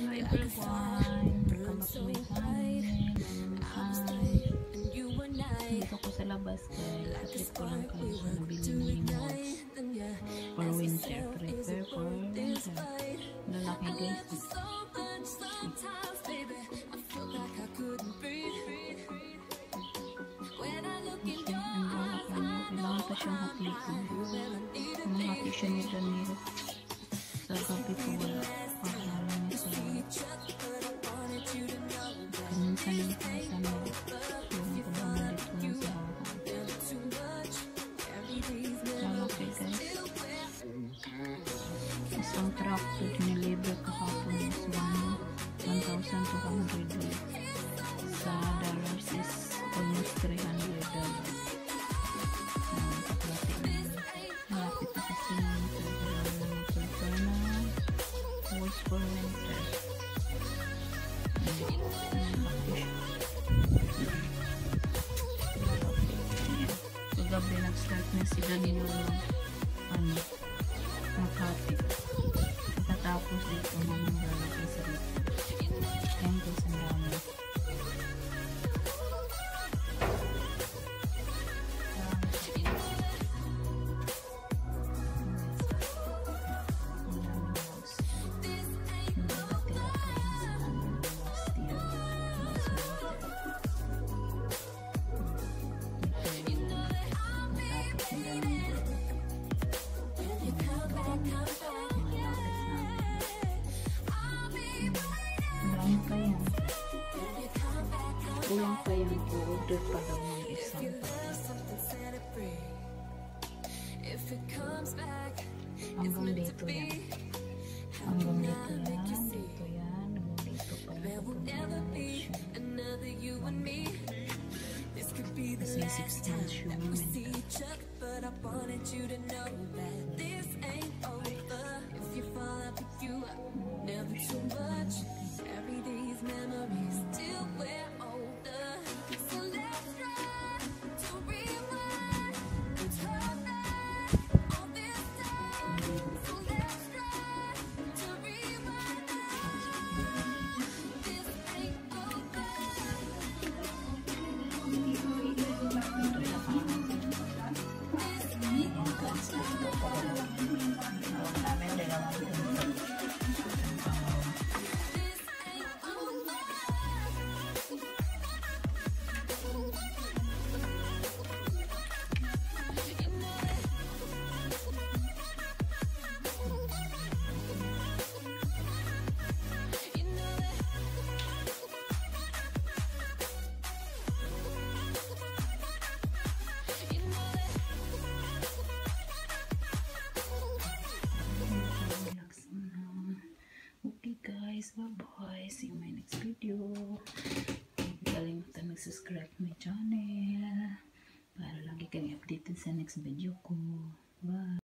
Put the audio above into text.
everyone, welcome back to my channel. Dito ko sa labas guys, at ko lang kayo sa nabili ni Mods for winter, prepare for winter. Lalaki guys. Kailangan pa siyang hatiin. Ang hati siya ni Daniel. Sa gabi ko wala. Pagkalan niya sa minsan yung kasama. Yung kumaman dito na sa bahay. Okay guys. Isang tractor nilibre kahapon is 1,200 sa dollars is almost $300. Malapit na kasi prepare na was for winter. Kagabi nag-start na si Danilo Makati. Pagkatapos dito naman lalagay sa rito. Thank you sa dami. Kulang pa yan po. Order pa daw ng isang hanggang dito yan. Hanggang dito yan. Dito yan. Hanggang dito pa yan. Kasi 6 months yung bye-bye. See you in my next video. Huwag kalimutan mag-subscribe to my channel para lagi kayong updated sa next video ko. Bye!